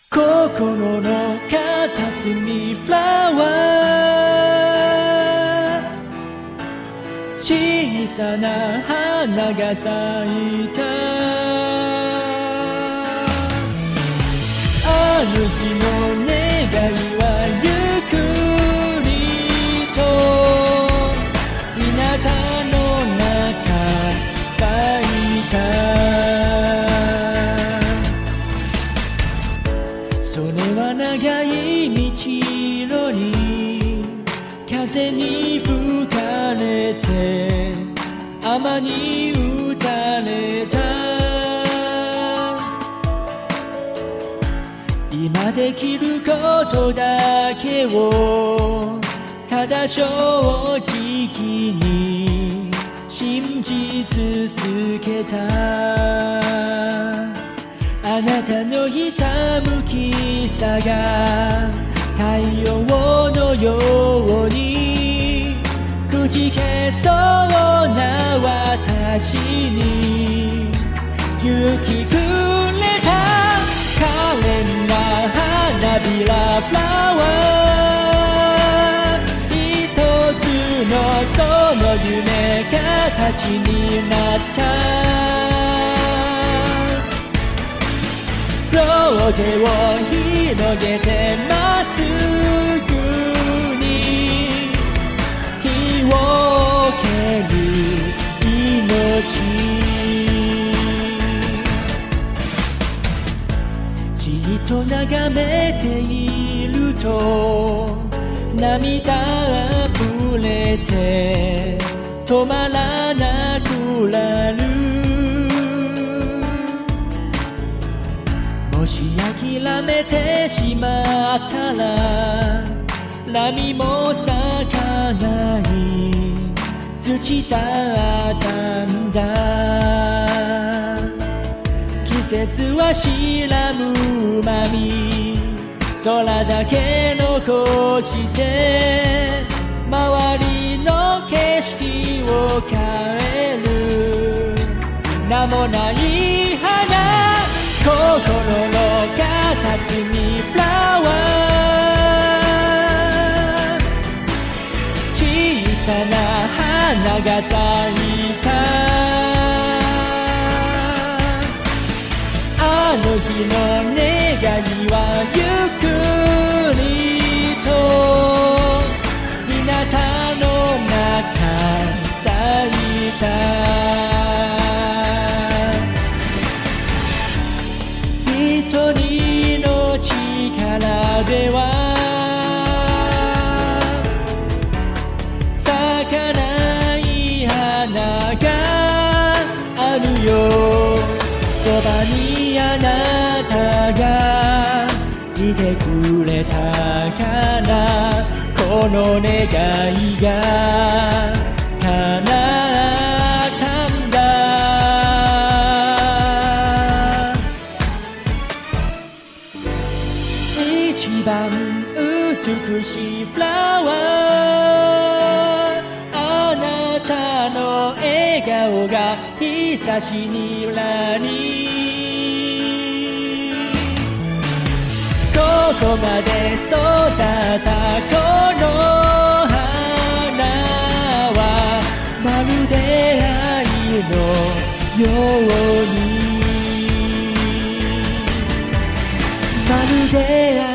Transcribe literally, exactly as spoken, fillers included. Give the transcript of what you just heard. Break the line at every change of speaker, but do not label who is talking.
心の片隅フラワー小さな花が咲いたあの日の願いはゆっくりと稲田の中咲いたそれは長い道路に風に吹かれて雨に打たれた今できることだけをただ正直に信じ続けたあなたのひたむきさが太陽のようにくじけそうな私に勇気くれた可憐な花びらフラワー一つのその夢形になった両手を広げてまっすぐに火をける命じっと眺めていると涙あふれて止まらなくなるもし諦めてしまったら波も咲かない土だったんだ季節は知らぬまみ空だけ残して周りの景色を変える名もない花心の片隅フラワー小さな花が咲いたあの日の願いはゆっくりと日向の中咲いた一人の力では咲かない花があるよそばにあなたがいてくれたからこの願いが叶ったんだ一番美しいフラワーあなたの笑顔が久しぶりにここまで育ったこの花はまるで愛のようにまるで愛